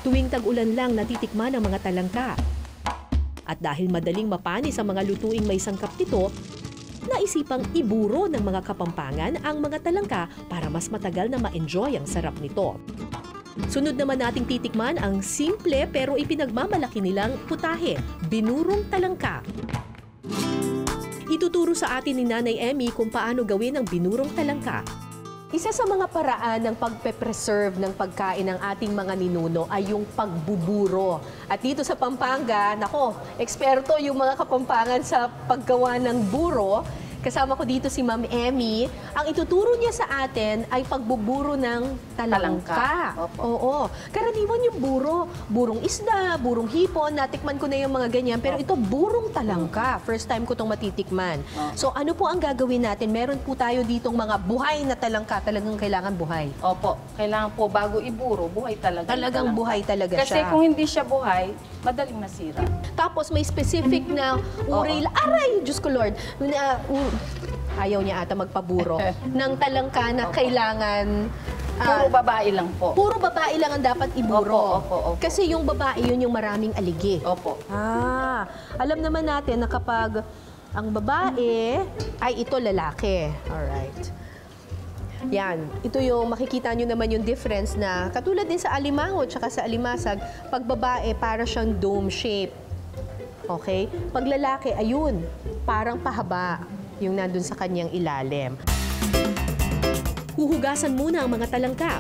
Tuwing tag-ulan lang natitikman ang mga talangka. At dahil madaling mapanis ang mga lutuing may sangkap nito, naisipang iburo ng mga Kapampangan ang mga talangka para mas matagal na ma-enjoy ang sarap nito. Sunod naman nating titikman ang simple pero ipinagmamalaki nilang putahe, binurong talangka. Ituturo sa atin ni Nanay Emmy kung paano gawin ang binurong talangka. Isa sa mga paraan ng pagpe-preserve ng pagkain ng ating mga ninuno ay yung pagbuburo. At dito sa Pampanga, nako, eksperto yung mga Kapampangan sa paggawa ng buro. Kasama ko dito si Ma'am Emmy. Ang ituturo niya sa atin ay pagbuburo ng talangka. Oo. Karaniwan yung buro. Burong isda, burong hipon. Natikman ko na yung mga ganyan. Pero ito, burong talangka. First time ko itong matitikman. So ano po ang gagawin natin? Meron po tayo ditong mga buhay na talangka. Talagang kailangan buhay. Opo. Kailangan po bago iburo, buhay talaga. Talagang buhay talaga siya. Kasi kung hindi siya buhay, madaling masira. Tapos may specific na uri. Aray! Diyos ko Lord! Ayaw niya ata magpaburo ng talangka na kailangan... Puro babae lang po. Puro babae lang ang dapat iburo. Opo. Kasi yung babae, yun yung maraming aligi. Opo. Alam naman natin na kapag ang babae ay ito lalaki. Alright. Yan. Ito yung makikita nyo naman yung difference na katulad din sa alimango tsaka sa alimasag, pag babae para siyang dome shape. Okay? Pag lalaki, ayun, parang pahaba yung nandun sa kanyang ilalim. Huhugasan muna ang mga talangka.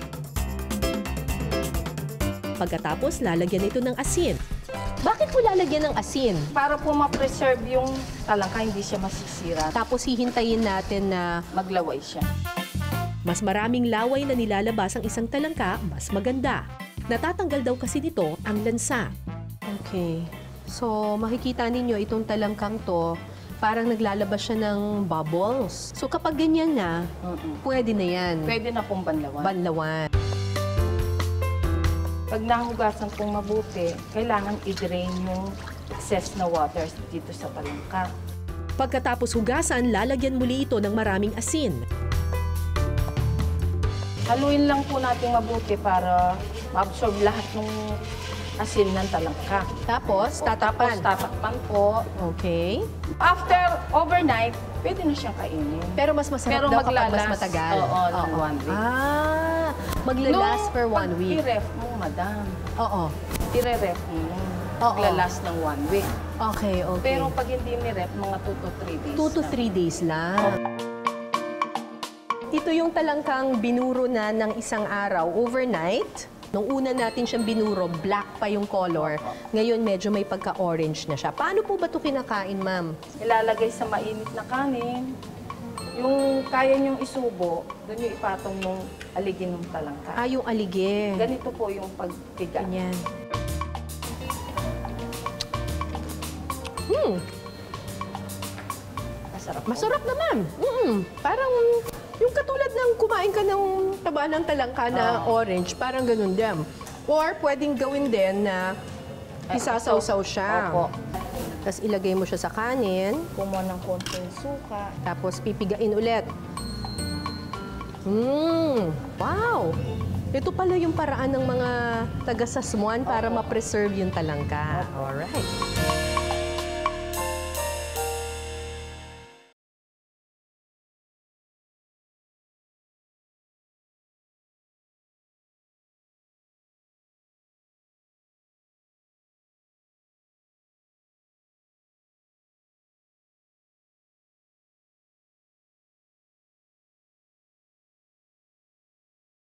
Pagkatapos, lalagyan ito ng asin. Bakit po lalagyan ng asin? Para po ma-preserve yung talangka, hindi siya masisira. Tapos hihintayin natin na maglaway siya. Mas maraming laway na nilalabas ang isang talangka, mas maganda. Natatanggal daw kasi nito ang lansa. Okay. So, makikita ninyo itong talangkang to, parang naglalabas siya ng bubbles. So kapag ganyan na, pwede na yan. Pwede na pong banlawan. Banlawan. Pag nahugasan pong mabuti, kailangan i-drain yung excess na waters dito sa talangka. Pagkatapos hugasan, lalagyan muli ito ng maraming asin. Haluin lang po natin mabuti para ma-absorb lahat ng asin ng talangka. Tapos, tatakpan. Tapos, tatakpan po. Okay. After overnight, pwede na siyang kainin. Pero mas masarap daw kapag mas matagal. Oo, ng 1 week. Maglalast for 1 week. I-ref mo, madam. Oo. I-ref mo. Maglalast ng 1 week. Okay. Pero pag hindi ni-ref, mga 2 to 3 days 2 to 3 days lang. Ito yung talangkang binuro na ng isang araw, overnight. Nung una natin siyang binuro, black pa yung color. Ngayon, medyo may pagka-orange na siya. Paano po ba ito kinakain, ma'am? Ilalagay sa mainit na kanin. Yung kaya niyong isubo, doon yung ipatong yung aligi ng talangka. Yung aligi. Ganito po yung pagtiga. Ganyan. Masarap naman. Parang yung katulad ng kumain ka ng taba ng talangka na orange, parang ganun din. Or pwedeng gawin din na isasaw-saw siya. Opo. Tapos ilagay mo siya sa kanin. Kumuha ng konting suka. Tapos pipigain ulit. Wow! Ito pala yung paraan ng mga taga-Sasmuan para ma-preserve yung talangka. Alright.